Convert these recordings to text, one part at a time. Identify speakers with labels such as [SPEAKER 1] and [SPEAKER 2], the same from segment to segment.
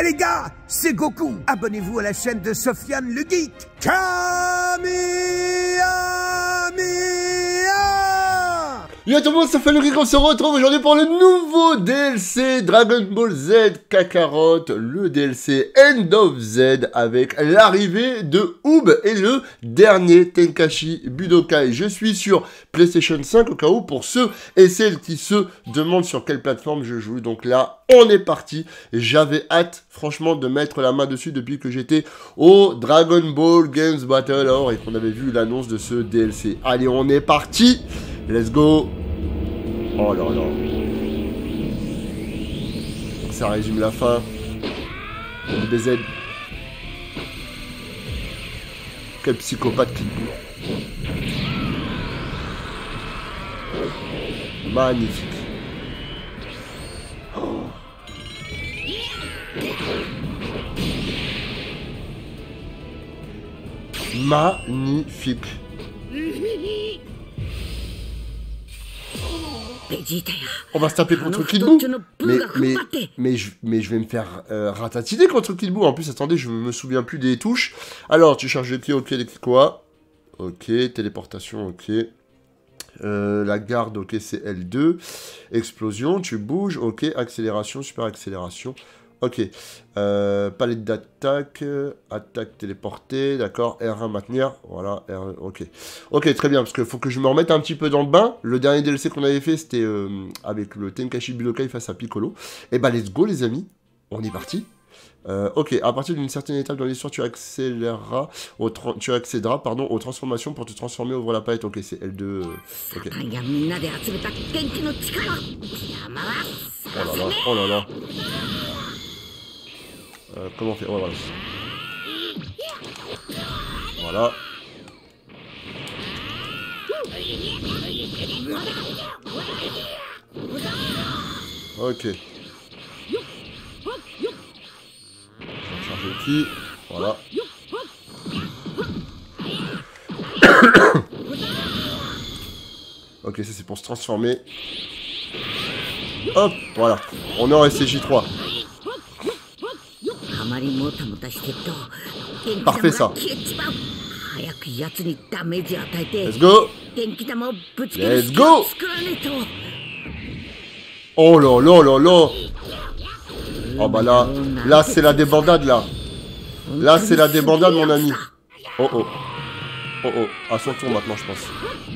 [SPEAKER 1] Eh les gars, c'est Goku. Abonnez-vous à la chaîne de Sofiane le Geek. Kamehameha.
[SPEAKER 2] Yo tout le monde, ça fait le Geek, on se retrouve aujourd'hui pour le nouveau DLC Dragon Ball Z Kakarot, le DLC End of Z avec l'arrivée de Oob et le dernier Tenkaichi Budokai. Je suis sur PlayStation 5 au cas où pour ceux et celles qui se demandent sur quelle plateforme je joue. Donc là, on est parti. J'avais hâte franchement de mettre la main dessus depuis que j'étais au Dragon Ball Games Battle Hour et qu'on avait vu l'annonce de ce DLC. Allez, on est parti. Let's go. Oh là là. Ça résume la fin. BZ. Quel psychopathe qui boue. Magnifique. Oh. Magnifique. On va se taper contre Kid Buu. Mais je vais me faire ratatiner contre Kid Buu. En plus, attendez, je me souviens plus des touches. Alors, tu charges le ki, ok, les quoi. Ok, téléportation, ok. La garde, ok, c'est L2. Explosion, tu bouges, ok. Accélération, super accélération. Ok, palette d'attaque, attaque téléportée, d'accord, R1 maintenir, voilà, R1, ok. Ok, très bien, parce qu'il faut que je me remette un petit peu dans le bain. Le dernier DLC qu'on avait fait, c'était avec le Tenkaichi Budokai face à Piccolo. Et bah, let's go les amis, on est parti. Ok, à partir d'une certaine étape dans l'histoire, tu accéderas aux transformations pour te transformer, ouvre la palette, ok, c'est L2, ok. Oh là là, oh là là. Comment on fait? Oh, voilà. Voilà. Ok. Je vais charger le ki. Voilà. Ok, ça c'est pour se transformer. Hop, voilà. On est en SCJ3. Parfait ça. Let's go. Let's go. Oh là là là là. Oh bah là c'est la débandade là. Là c'est la débandade mon ami. Oh oh. Oh oh. À son tour maintenant je pense.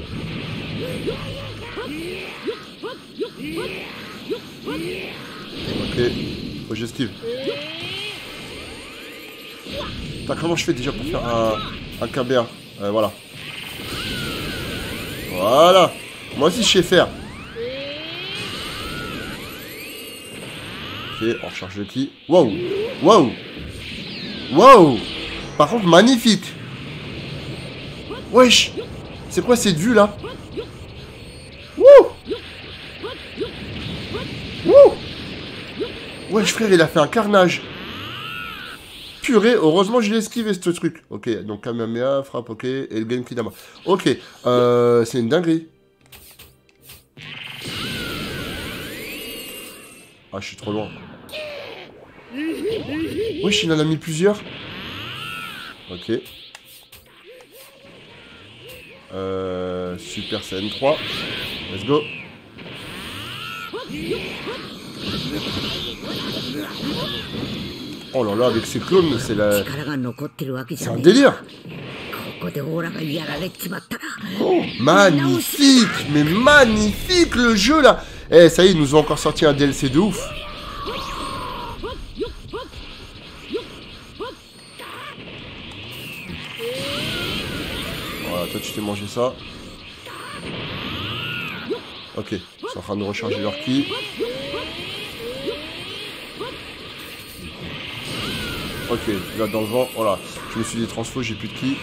[SPEAKER 2] Ok. Faut que j'esquive. Putain, comment je fais déjà pour faire un KBA voilà. Voilà. Moi aussi je sais faire. Ok, on recharge le ki. Wow. Wow. Wow. Par contre, magnifique. Wesh. C'est quoi cette vue là? Wouh. Wouh. Wesh frère, il a fait un carnage. Purée, heureusement je l'ai esquivé ce truc. Ok, donc Kamehameha, frappe, ok, et le Genki Dama. Ok, c'est une dinguerie. Ah, je suis trop loin. Wesh, il en a mis plusieurs. Ok. Super Saiyan 3. Let's go. Oh là là, avec ces clones, c'est un délire. Oh, magnifique. Mais magnifique le jeu là. Eh, ça y est, ils nous ont encore sorti un DLC de ouf. Voilà, toi tu t'es mangé ça. Ok, ils sont en train de recharger leur ki. Ok, là dans le vent, voilà. Je me suis dit transfo, j'ai plus de ki.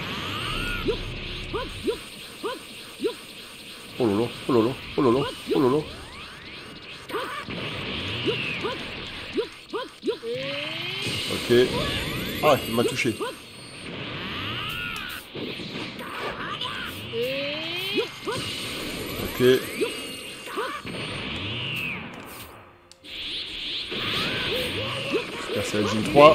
[SPEAKER 2] Oh lolo, oh lolo, oh lolo, oh lolo. Ok. Ah, il m'a touché. Ok. Saiyajin 3.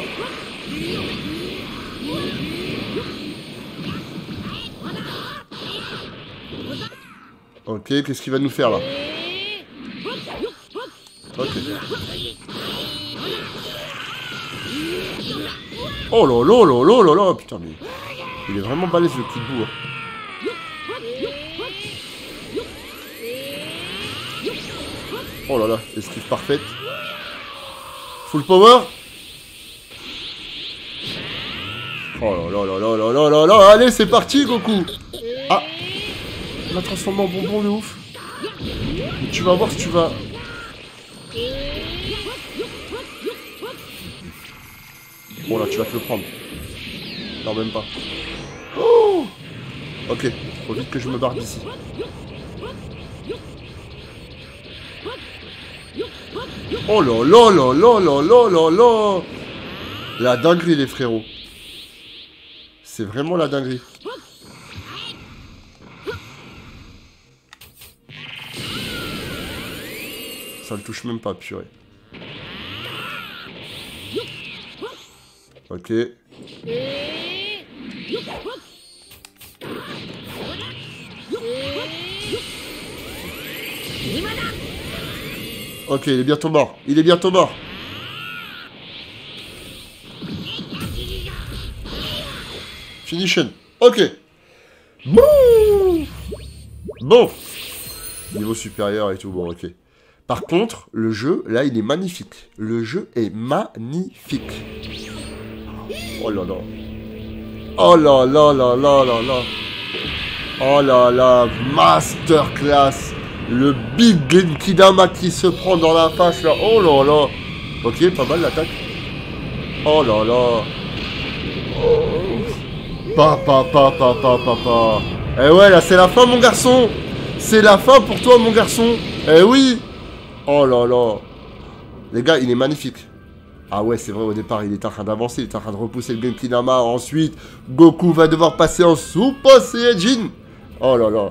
[SPEAKER 2] Ok, qu'est-ce qu'il va nous faire là? Ok. Oh là là là là là là. Putain, mais il est vraiment balèze le Kid Buu. Hein. Oh là là, esquive parfaite. Full power. Oh là là là là là là là là. Allez, c'est parti, Goku. Ah, il va transformer en bonbon de ouf. Mais tu vas voir si tu vas... Bon là, tu vas te le prendre. Non, même pas. Oh, ok, faut vite que je me barre d'ici. Oh là là là là là là là là. La dinguerie, les frérots. C'est vraiment la dinguerie. Ça le touche même pas, purée. Ok. Ok, il est bientôt mort. Il est bientôt mort. Finition. Ok. Bon. Niveau supérieur et tout. Bon, ok. Par contre, le jeu, là, il est magnifique. Le jeu est magnifique. Oh là là. Oh là là là là là là. Oh là là. Masterclass. Le Big Genkidama qui se prend dans la face, là. Oh là là. Ok, pas mal l'attaque. Oh là là. Papa. Eh ouais, là, c'est la fin, mon garçon. C'est la fin pour toi, mon garçon. Eh oui. Oh là là. Les gars, il est magnifique. Ah ouais, c'est vrai, au départ, il est en train d'avancer. Il est en train de repousser le Genkidama. Ensuite, Goku va devoir passer en Super Saiyajin. Oh là là.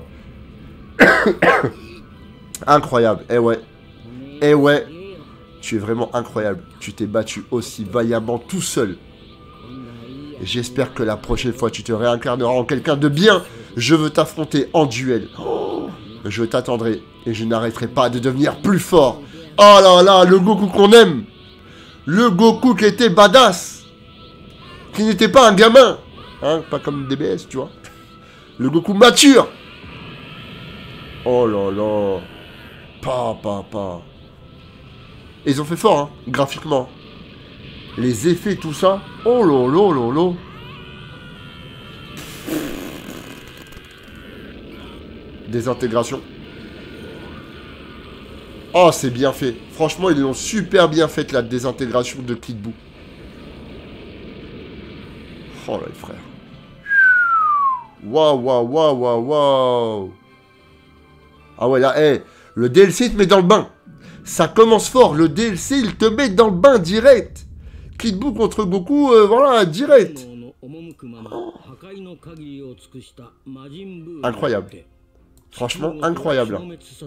[SPEAKER 2] Incroyable. Eh ouais. Eh ouais. Tu es vraiment incroyable. Tu t'es battu aussi vaillamment tout seul. J'espère que la prochaine fois, tu te réincarneras en quelqu'un de bien. Je veux t'affronter en duel. Oh, je t'attendrai et je n'arrêterai pas de devenir plus fort. Oh là là, le Goku qu'on aime. Le Goku qui était badass. Qui n'était pas un gamin. Hein, pas comme DBS, tu vois. Le Goku mature. Oh là là. Pas. Ils ont fait fort, hein, graphiquement. Les effets, tout ça. Oh là là là là. Désintégration. Oh, c'est bien fait. Franchement, ils l'ont super bien fait, la désintégration de Kid Buu. Oh là, les frères. Waouh. Ah ouais, là, hey, le DLC, il te met dans le bain. Ça commence fort. Le DLC, il te met dans le bain direct. Kid Buu contre Goku, voilà, direct. Oh. Incroyable. Franchement, incroyable.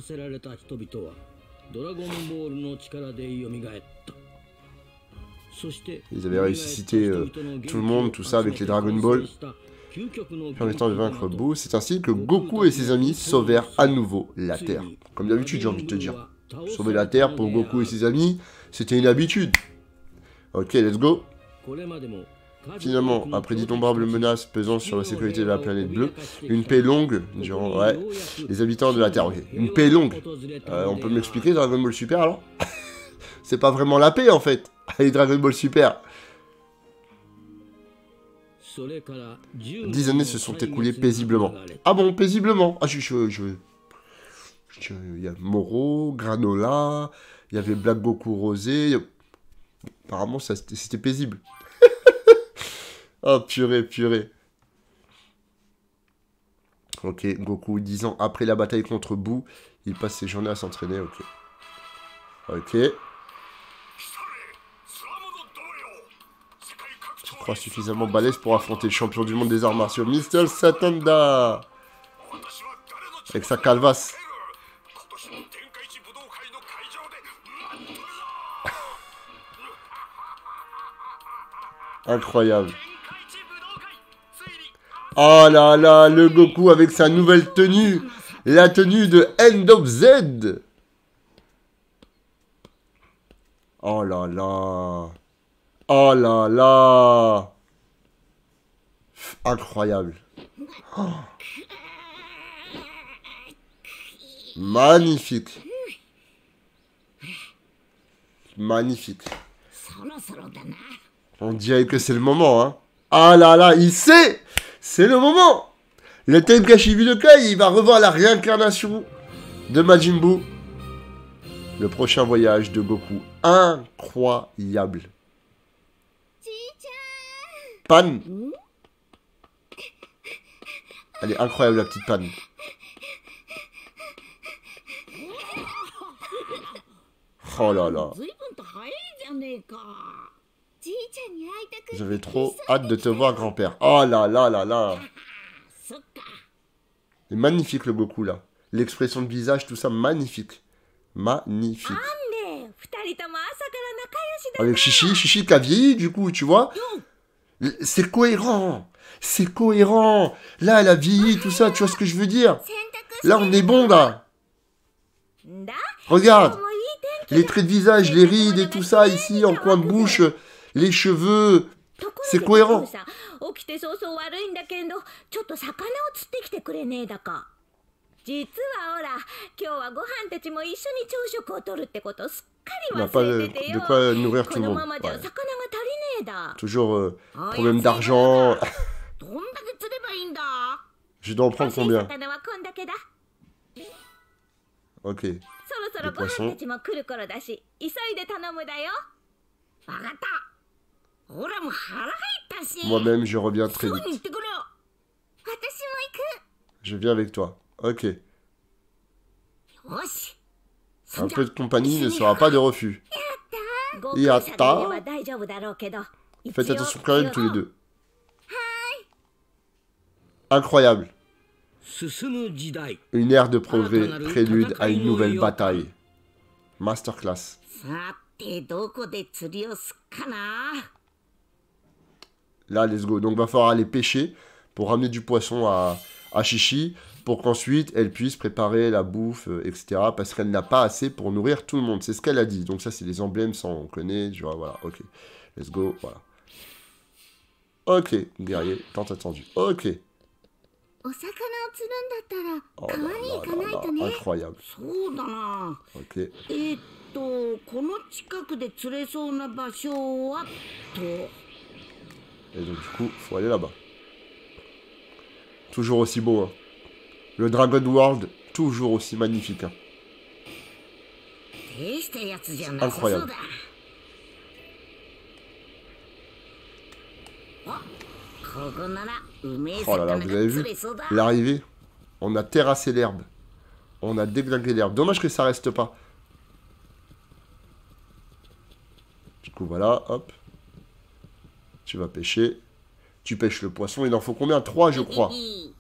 [SPEAKER 2] Ils avaient ressuscité tout le monde, tout ça, avec les Dragon Ball. Permettant de vaincre Buu, c'est ainsi que Goku et ses amis sauvèrent à nouveau la Terre. Comme d'habitude, j'ai envie de te dire. Sauver la Terre pour Goku et ses amis, c'était une habitude. Ok, let's go. Finalement, après d'innombrables menaces pesant sur la sécurité de la planète bleue, une paix longue, durant, ouais, les habitants de la Terre, ok. Une paix longue. On peut m'expliquer Dragon Ball Super alors? C'est pas vraiment la paix en fait, avec Dragon Ball Super. 10 années se sont écoulées paisiblement. Ah bon, paisiblement. Ah, il y a Moro, Granola, il y avait Black Goku Rosé. Apparemment, c'était paisible. Oh, purée. Ok, Goku, 10 ans après la bataille contre Buu, il passe ses journées à s'entraîner, ok. Tu te crois suffisamment balèze pour affronter le champion du monde des arts martiaux, Mr. Satanda. Avec sa calvasse. Incroyable. Oh là là, le Goku avec sa nouvelle tenue. La tenue de End of Z. Oh là là. Oh là là. Incroyable. Oh. Magnifique. Magnifique. On dirait que c'est le moment, hein. Ah là là, il sait. C'est le moment. Le Tenkaichi Budokai, il va revoir la réincarnation de Majin Buu. Le prochain voyage de Goku. Incroyable. Pan. Elle est incroyable, la petite Pan. Oh là là. J'avais trop hâte de te voir, grand-père. Oh là là là là. C'est magnifique, le Goku, là. L'expression de visage, tout ça, magnifique. Magnifique. Avec Chichi, Chichi qui a vieilli, du coup, tu vois. C'est cohérent. C'est cohérent. Là, elle a vieilli, tout ça, tu vois ce que je veux dire. Là, on est bon, là. Regarde. Les traits de visage, les rides et tout ça, ici, en coin de bouche, les cheveux. C'est cohérent. On n'a pas de quoi nourrir tout le monde. Ouais. Toujours problème d'argent. Je dois en prendre combien? Ok. Le poisson. Moi-même, je reviens très vite. Je viens avec toi. Ok. Un peu de compagnie ne sera pas de refus. Yatta. Faites attention quand même tous les deux. Incroyable. Une ère de progrès, prélude à une nouvelle bataille. Masterclass. Là, let's go. Donc, va falloir aller pêcher pour ramener du poisson à Chichi, pour qu'ensuite, elle puisse préparer la bouffe, etc. Parce qu'elle n'a pas assez pour nourrir tout le monde. C'est ce qu'elle a dit. Donc, ça, c'est les emblèmes, ça, on connaît. Tu vois, voilà, ok. Let's go, voilà. Ok, guerrier, tant attendu. Ok. Oh là là là, incroyable. Ok. Et donc du coup, faut aller là-bas. Toujours aussi beau, hein. Le Dragon World, toujours aussi magnifique, hein. Incroyable. Oh là là, vous avez vu l'arrivée? On a terrassé l'herbe. On a déglingué l'herbe. Dommage que ça reste pas. Du coup, voilà, hop. Tu vas pêcher. Tu pêches le poisson. Il en faut combien? 3, je crois.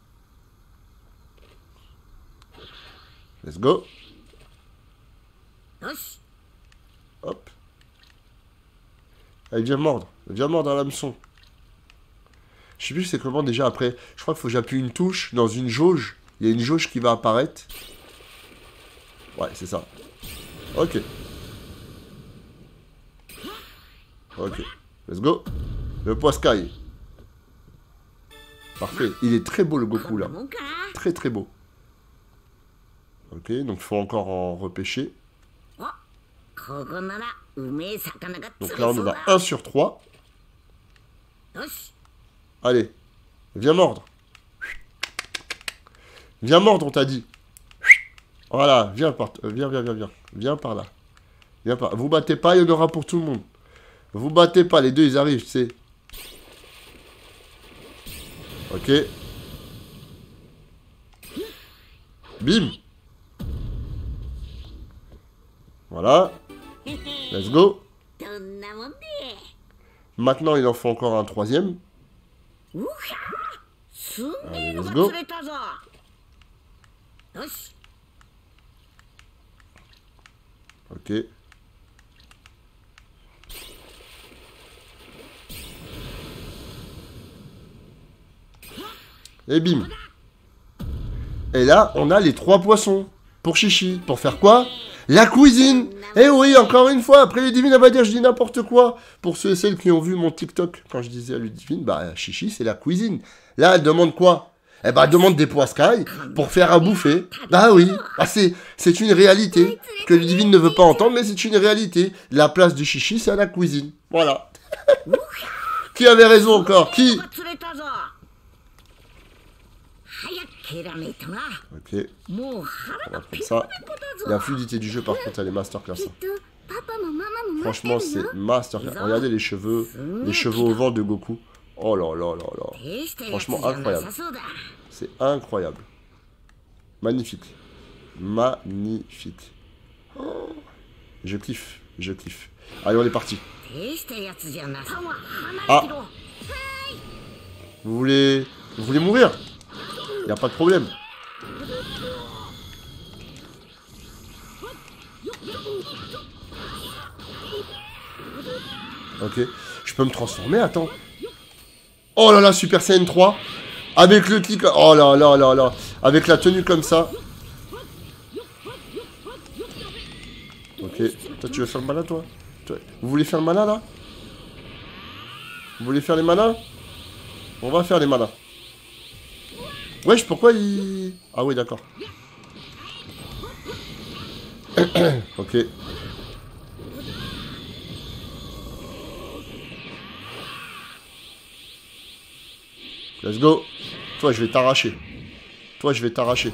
[SPEAKER 2] Let's go. Hop. Elle vient mordre. Elle vient mordre à l'hameçon. Je sais plus c'est comment déjà après. Je crois qu'il faut que j'appuie une touche dans une jauge. Il y a une jauge qui va apparaître. Ouais, c'est ça. Ok. Ok. Let's go. Le poiscaille. Parfait. Il est très beau le Goku là. Très très beau. Ok, donc il faut encore en repêcher. Donc là on en a 1 sur 3. Allez, viens mordre. Viens mordre, on t'a dit. Voilà, viens par viens. Viens par là. Viens par. Vous battez pas, il y en aura pour tout le monde. Vous battez pas, les deux ils arrivent, tu sais. Ok. Bim. Voilà. Let's go. Maintenant, il en faut encore un troisième. Allez, let's go. Ok. Et bim. Et là, on a les 3 poissons. Pour Chichi. Pour faire quoi? La cuisine. Eh oui, encore une fois, après Ludivine, elle va dire je dis n'importe quoi. Pour ceux et celles qui ont vu mon TikTok, quand je disais à Ludivine, bah Chichi, c'est la cuisine. Là, elle demande quoi? Eh ben, elle demande des poiscailles pour faire à bouffer. Bah oui, bah, c'est une réalité que Ludivine ne veut pas entendre, mais c'est une réalité. La place de Chichi, c'est à la cuisine. Voilà. Qui avait raison encore? Qui? Ok. On va prendre ça. La fluidité du jeu, par contre, elle est masterclass. Franchement, c'est masterclass. Regardez les cheveux au vent de Goku. Oh là là là là. Franchement, incroyable. C'est incroyable. Magnifique. Magnifique. Oh. Je kiffe. Je kiffe. Allez, on est parti. Ah. Vous voulez mourir? Y a pas de problème. Ok. Je peux me transformer, attends. Oh là là, Super Saiyan 3. Avec le clic. Oh là là là là. Avec la tenue comme ça. Ok. Toi, tu veux faire le malin, toi? Vous voulez faire le malin, là? Vous voulez faire les malins? On va faire les malins. Wesh, pourquoi il... Ah oui, d'accord. Ok. Let's go. Toi, je vais t'arracher. Toi, je vais t'arracher.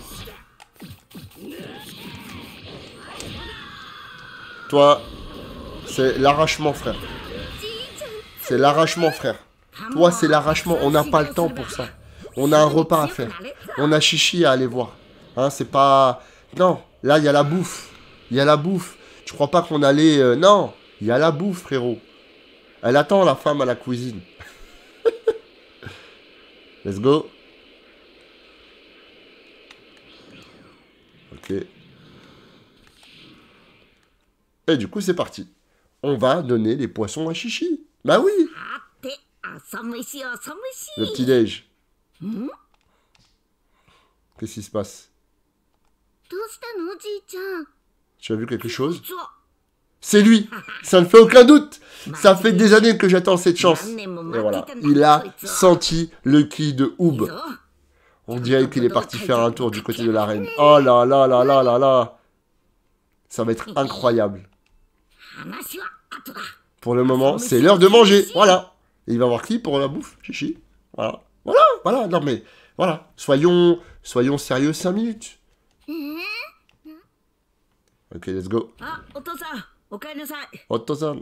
[SPEAKER 2] Toi, c'est l'arrachement, frère. C'est l'arrachement, frère. Toi, c'est l'arrachement. On n'a pas le temps pour ça. On a un repas à faire. On a Chichi à aller voir. Hein, c'est pas... Non, là, il y a la bouffe. Il y a la bouffe. Tu crois pas qu'on allait... Non, il y a la bouffe, frérot. Elle attend, la femme, à la cuisine. Let's go. Ok. Et du coup, c'est parti. On va donner les poissons à Chichi. Bah oui. Le petit-déj. Qu'est-ce qui se passe? Tu as vu quelque chose? C'est lui. Ça ne fait aucun doute. Ça fait des années que j'attends cette chance. Et voilà. Il a senti le ki de Oob. On dirait qu'il est parti faire un tour du côté de l'arène. Oh là là là là là là. Ça va être incroyable. Pour le moment, c'est l'heure de manger. Voilà. Et il va voir qui pour la bouffe? Chichi. Voilà. Voilà. Voilà. Non mais, voilà. Soyons sérieux 5 minutes. Ok, let's go. Otto-san.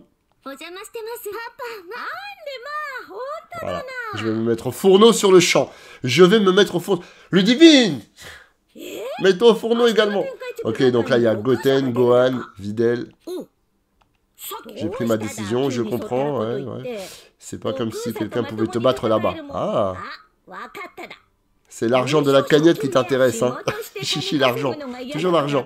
[SPEAKER 2] Voilà. Je vais me mettre au fourneau sur le champ. Je vais me mettre au fourneau. Ludivine! Mets-toi au fourneau également. Ok, donc là, il y a Goten, Gohan, Videl. J'ai pris ma décision, je comprends. Ouais, ouais. C'est pas comme si quelqu'un pouvait te battre là-bas. Ah! C'est l'argent de la cagnotte qui t'intéresse, hein. Chichi, l'argent. Toujours l'argent.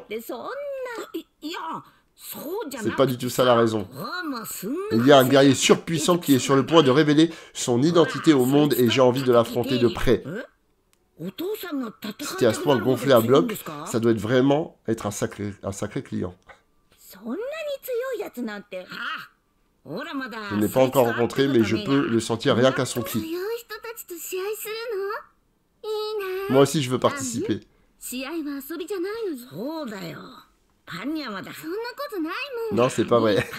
[SPEAKER 2] C'est pas du tout ça la raison. Il y a un guerrier surpuissant qui est sur le point de révéler son identité au monde et j'ai envie de l'affronter de près. Si t'es à ce point gonflé à bloc, ça doit vraiment être un sacré client. Je ne l'ai pas encore rencontré, mais je peux le sentir rien qu'à son cri. Moi aussi, je veux participer. Non, c'est pas vrai.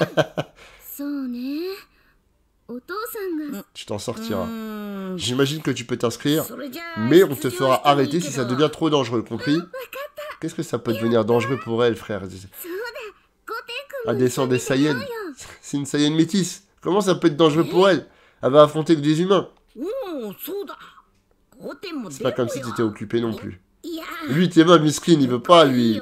[SPEAKER 2] Tu t'en sortiras. J'imagine que tu peux t'inscrire, mais on te fera arrêter si ça devient trop dangereux, compris? Qu'est-ce que ça peut devenir dangereux pour elle, frère? Elle descend des Saiyans. C'est une Saiyan métisse. Comment ça peut être dangereux pour elle? Elle va affronter que des humains. C'est pas comme si tu étais occupé non plus. Lui, t'es mal, Miskin, il veut pas, lui.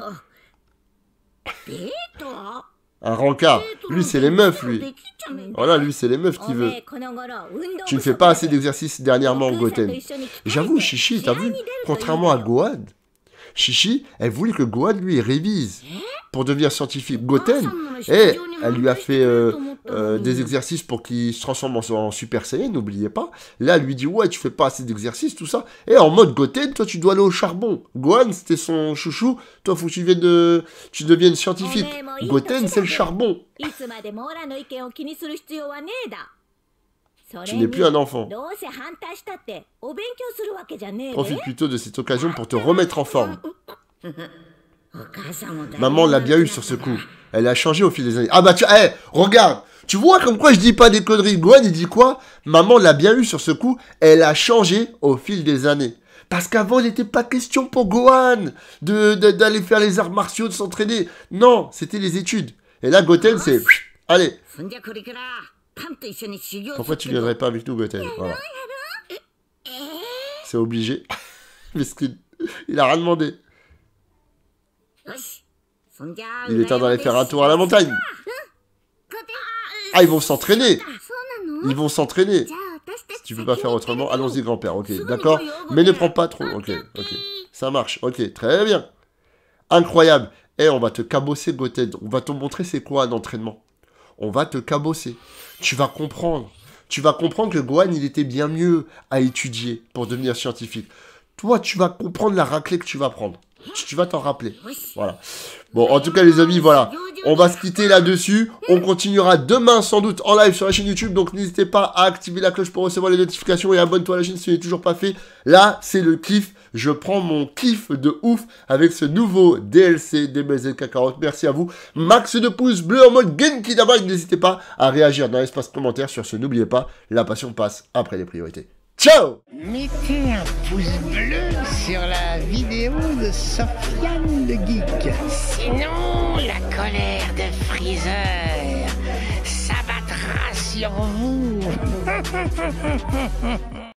[SPEAKER 2] Un rencard. Lui, c'est les meufs, lui. Voilà, lui, c'est les meufs qu'il veut. Tu ne fais pas assez d'exercice dernièrement, Goten. J'avoue, Chichi, t'as vu? Contrairement à Gohan, Chichi, elle voulait que Gohan, lui, révise. pour devenir scientifique. Goten, elle lui a fait des exercices pour qu'il se transforme en Super Saiyan, n'oubliez pas. Là, elle lui dit, ouais, tu fais pas assez d'exercices, tout ça. Et en mode Goten, toi, tu dois aller au charbon. Gohan, c'était son chouchou. Toi, faut que tu deviennes scientifique. Goten, c'est le charbon. Tu n'es plus un enfant. Profite plutôt de cette occasion pour te remettre en forme. Maman l'a bien eu sur ce coup. Elle a changé au fil des années. Ah bah regarde. Tu vois comme quoi je dis pas des conneries. Gohan, il dit quoi? Maman l'a bien eu sur ce coup. Elle a changé au fil des années. Parce qu'avant, il n'était pas question pour Gohan d'aller faire les arts martiaux, de s'entraîner. Non, c'était les études. Et là, Goten, c'est... Allez. Pourquoi tu viendrais pas avec nous, Goten? Voilà. C'est obligé. Il a rien demandé. Il est temps d'aller faire un tour à la montagne. Ah, ils vont s'entraîner. Ils vont s'entraîner. Si tu peux pas faire autrement, allons-y, grand-père. Ok, d'accord. Mais ne prends pas trop. Ok. Ça marche. Ok, très bien. Incroyable. On va te cabosser, Goten. On va te montrer c'est quoi un entraînement. On va te cabosser. Tu vas comprendre. Tu vas comprendre que Gohan, il était bien mieux à étudier pour devenir scientifique. Toi, tu vas comprendre la raclée que tu vas prendre. Tu vas t'en rappeler. Voilà. Bon, en tout cas, les amis, voilà. On va se quitter là-dessus. On continuera demain, sans doute, en live sur la chaîne YouTube. Donc, n'hésitez pas à activer la cloche pour recevoir les notifications et abonne-toi à la chaîne si tu n'es toujours pas fait. Là, c'est le kiff. Je prends mon kiff de ouf avec ce nouveau DLC DBZ Kakarot. Merci à vous. Max de pouces bleus en mode Genki Dama. N'hésitez pas à réagir dans l'espace commentaire sur ce. N'oubliez pas, la passion passe après les priorités. Ciao!
[SPEAKER 3] Mettez un pouce bleu sur la vidéo de Sofiane le Geek. Sinon, la colère de Freezer s'abattra sur vous.